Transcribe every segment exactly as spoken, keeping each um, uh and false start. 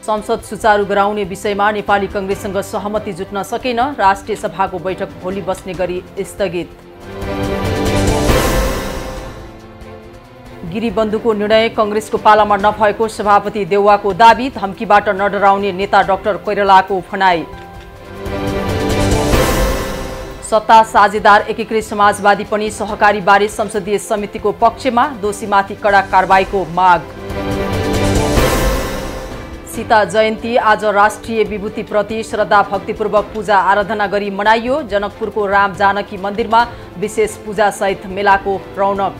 संसद सुचारू गराउने विषयमा नेपाली कांग्रेससँग सहमति जुट्न सकेन। राष्ट्रिय सभाको बैठक भोलि बस्ने गरी स्थगित। गिरिबन्धुको निर्णय कांग्रेसको पालामा नभएको सभापति देउवाको दाबी। धम्कीबाट नडराउने नेता डाक्टर कोइरालाको भनाई। सत्ता साझेदार एकीकृत समाजवादी पनि सहकारीबारे संसदीय समितिको पक्षमा। दोषीमाथि कडा कारबाहीको माग। सीता जयन्ती आज राष्ट्रिय विभूतिप्रति श्रद्धा भक्तिपूर्वक पूजा आराधना गरी मनाइयो। जनकपुरको राम जानकी मन्दिरमा विशेष पूजासहित मेलाको रौनक।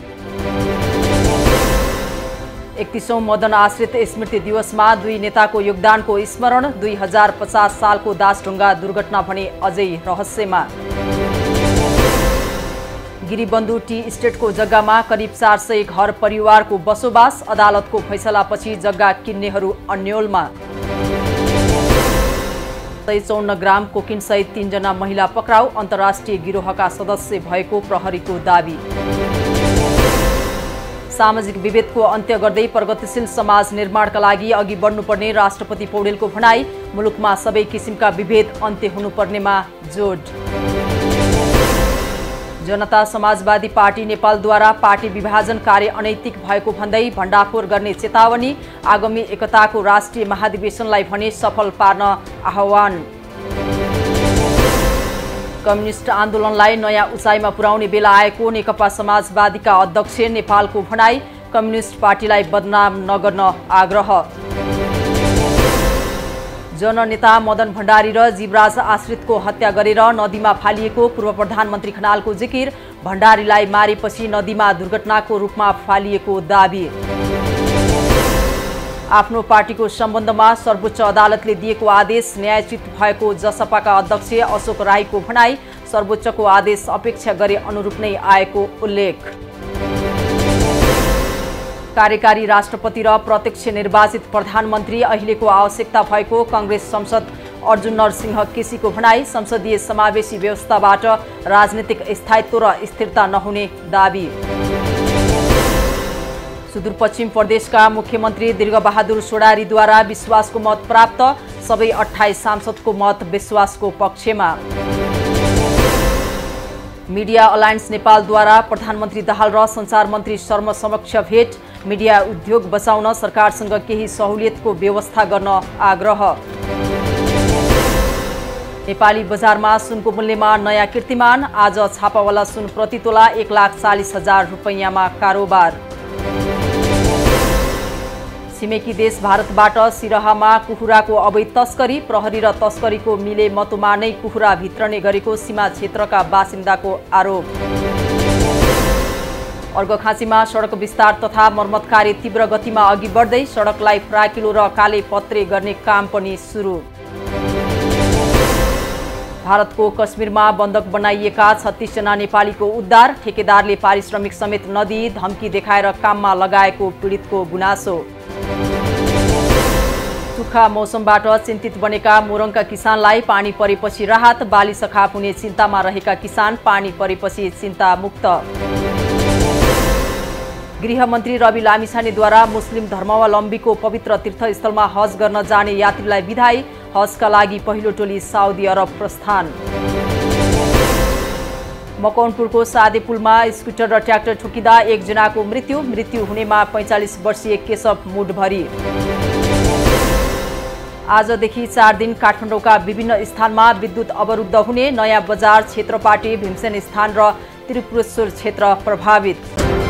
एकतीसौं मदन आश्रित स्मृति दिवसमा दुई नेताको योगदानको स्मरण। दुई हजार पचास सालको दासढुङ्गा दुर्घटना भने अझै रहस्यमा। गिरिबन्धु टी स्टेटको जग्गामा करिब चार सय घर परिवारको बसोबास। अदालतको फैसलापछि जग्गा किन्नेहरू अन्योलमा। सय चौन्न ग्राम कोकिनसहित तीनजना महिला पक्राउ। अन्तर्राष्ट्रिय गिरोहका सदस्य भएको प्रहरीको दाबी। सामाजिक विभेदको अन्त्य गर्दै प्रगतिशील समाज निर्माणका लागि अघि बढ्नुपर्ने राष्ट्रपति पौडेलको भनाई। मुलुकमा सबै किसिमका विभेद अन्त्य हुनुपर्नेमा जोड। जनता समाजवादी पार्टी नेपालद्वारा पार्टी विभाजन कार्य अनैतिक भएको भन्दै भण्डाफोर गर्ने चेतावनी। आगामी एकताको राष्ट्रिय महाधिवेशनलाई भने सफल पार्न आह्वान। कम्युनिस्ट आन्दोलनलाई नयाँ उचाइमा पुर्याउने बेला आएको नेकपा समाजवादीका अध्यक्ष नेपालको भनाई। कम्युनिस्ट पार्टीलाई बदनाम नगर्न आग्रह। जननेता मदन भण्डारी र जीवराज आश्रितको हत्या गरेर नदीमा फालिएको पूर्व प्रधानमन्त्री खनालको जिकिर। भण्डारीलाई मारेपछि नदीमा दुर्घटनाको रूपमा फालिएको दाबी। आफ्नो पार्टीको सम्बन्धमा सर्वोच्च अदालतले दिएको आदेश न्यायोचित भएको जसपाका अध्यक्ष अशोक राईको भनाई। सर्वोच्चको आदेश अपेक्षा गरे अनुरूप नै आएको उल्लेख। कार्यकारी राष्ट्रपति र प्रत्यक्ष निर्वाचित प्रधानमन्त्री अहिलेको आवश्यकता भएको कांग्रेस सांसद अर्जुन नरसिंह केसीको भनाई। संसदीय समावेशी व्यवस्थाबाट राजनीतिक स्थायित्व र स्थिरता नहुने दाबी। सुदूरपश्चिम प्रदेशका मुख्यमन्त्री दीर्घबहादुर सोडारीद्वारा विश्वासको मत प्राप्त। सबै अट्ठाइस सांसदको मत विश्वासको पक्षमा। मिडिया अलायन्स नेपालद्वारा प्रधानमन्त्री दाहाल र सञ्चार मन्त्री शर्मा समक्ष भेट। मिडिया उद्योग बचाउन सरकारसँग केही सहुलियतको व्यवस्था गर्न आग्रह। नेपाली बजारमा सुनको मूल्यमा नयाँ कीर्तिमान। आज छापावाला सुन प्रति तोला एक लाख चालिस हजार रुपैयाँमा कारोबार। छिमेकी देश भारतबाट सिरहामा कुखुराको अवैध तस्करी। प्रहरी र तस्करीको मिले मतोमा नै कुखुरा भित्रने गरेको सीमा क्षेत्रका बासिन्दाको आरोप। अर्घखाँचीमा सडक विस्तार तथा मर्मत कार्य तीव्र गतिमा अघि बढ्दै सडकलाई फ्राकिलो र काले पत्रे गर्ने काम पनि सुरु। भारतको कश्मीरमा बन्धक बनाइएका छत्तीस जना नेपालीको उद्धार। ठेकेदारले पारिश्रमिक समेत नदिई धम्की देखाएर काममा लगाएको पीडितको गुनासो। सुक्खा मौसमबाट चिन्तित बनेका मोरङका किसानलाई पानी परेपछि राहत। बाली सखाप हुने चिन्तामा रहेका किसान पानी परेपछि चिन्ता मुक्त। गृहमन्त्री रवि लामिछानेद्वारा मुस्लिम धर्मावलम्बीको पवित्र तीर्थस्थलमा हज गर्न जाने यात्रीलाई बिदाई। हजका लागि पहिलो टोली साउदी अरब प्रस्थान। मकवानपुरको सादे पुलमा स्कुटर र ट्र्याक्टर ठोकिँदा एकजनाको मृत्यु। मृत्यु हुनेमा पैँचालिस वर्षीय केशव मुडभरी। आजदेखि चार दिन काठमाडौँका विभिन्न स्थानमा विद्युत अवरुद्ध हुने। नयाँ बजार क्षेत्रपाटी भीमसेन स्थान र त्रिपुरेश्वर क्षेत्र प्रभावित।